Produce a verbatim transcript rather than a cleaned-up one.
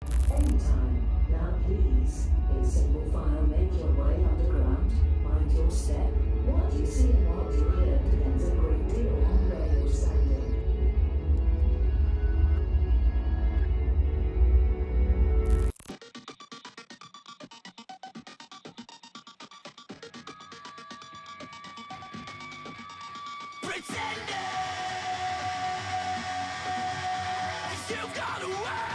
Anytime. Now please, in single file, make your way underground. Mind your step. What you see and what you hear depends a great deal on where you're standing. Pretenders, you've got away.